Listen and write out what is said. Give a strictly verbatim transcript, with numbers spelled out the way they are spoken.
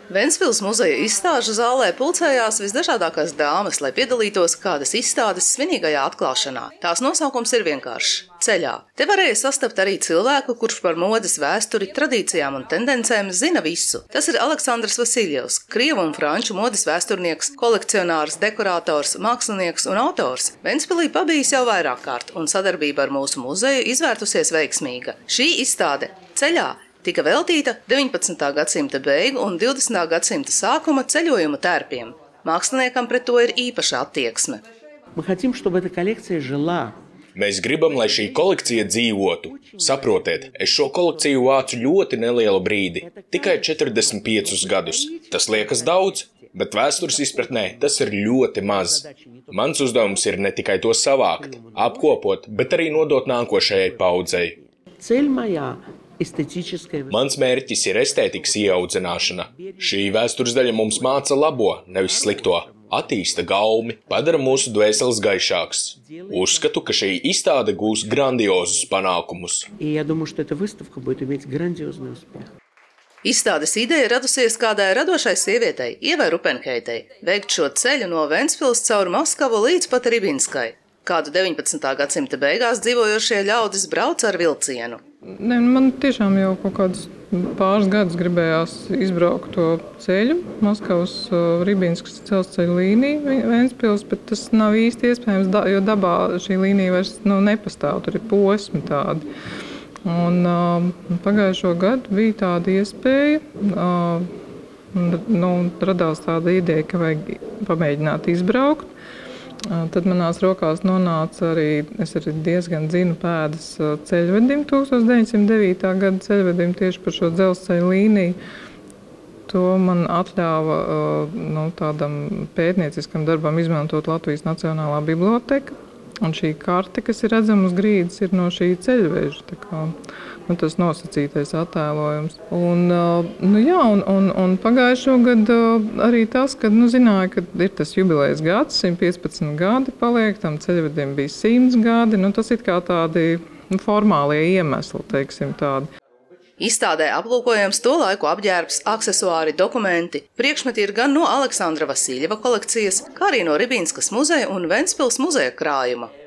Ventspils muzeja izstāžu zālē pulcējās visdažādākās dāmas, lai piedalītos kādas izstādes svinīgajā atklāšanā. Tās nosaukums ir vienkāršs – Ceļā. Te varēja sastapt arī cilvēku, kurš par modes vēsturi, tradīcijām un tendencēm zina visu. Tas ir Aleksandrs Vasiljevs, krievu un franču modes vēsturnieks, kolekcionārs, dekorators, mākslinieks un autors. Ventspilī pabijis jau vairāk kārt, un sadarbība ar mūsu muzeju izvērtusies veiksmīga. Šī izstāde Ceļā tika veltīta deviņpadsmitā gadsimta beigu un divdesmitā gadsimta sākuma ceļojuma tērpiem. Māksliniekam pret to ir īpaša attieksme. Mēs gribam, lai šī kolekcija dzīvotu. Saprotiet, es šo kolekciju vācu ļoti nelielu brīdi, tikai četrdesmit piecus gadus. Tas liekas daudz, bet vēstures izpratnē tas ir ļoti maz. Mans uzdevums ir ne tikai to savākt, apkopot, bet arī nodot nākošajai paudzei. Mans mērķis ir estētikas ieaudzināšana. Šī vēstures daļa mums māca labo, nevis slikto. Attīsta gaumi, padara mūsu dvēseles gaišāks. Uzskatu, ka šī izstāde gūs grandiozus panākumus. Izstādes ideja radusies kādai radošai sievietei, Ievai Rupenkeitei, veikt šo ceļu no Ventspils caur Maskavu līdz pat Ribinskai. Kādu deviņpadsmitā gadsimta beigās dzīvojošie ļaudis brauc ar vilcienu. Ne, man tiešām jau kaut kādus pāris gadus gribējās izbraukt to ceļu, Maskavas Ribinskas dzelzceļa līniju Ventspils, bet tas nav īsti iespējams, jo dabā šī līnija vairs nu, nepastāv, tur ir posmi tādi. Un uh, pagājušo gadu bija tāda iespēja, uh, nu, radās tāda ideja, ka vajag pamēģināt izbraukt. Tad manās rokās nonāca arī, es arī diezgan zinu pēdas ceļvedim, tūkstoš deviņsimt devītā gada ceļvedim tieši par šo dzelzceļa līniju. To man atļāva nu, tādam pētnieciskam darbam izmantot Latvijas Nacionālā biblioteka. Un šī karte, kas ir redzama uz grīdas, ir no šī ceļveža. Tā kā, nu, tas nosacītais attēlojums. Un, nu, jā, un, un, un pagājušo gadu arī tas, kad nu, zināju, ka ir tas jubilejas gads, simt piecpadsmit gadi paliek, tam ceļvedim bija simts gadi. Nu, tas ir kā tādi nu, formālie iemesli, teiksim tādi. Izstādē aplūkojams to laiku apģērbs, aksesuāri, dokumenti. Priekšmeti ir gan no Aleksandra Vasiljeva kolekcijas, kā arī no Ribinskas muzeja un Ventspils muzeja krājuma.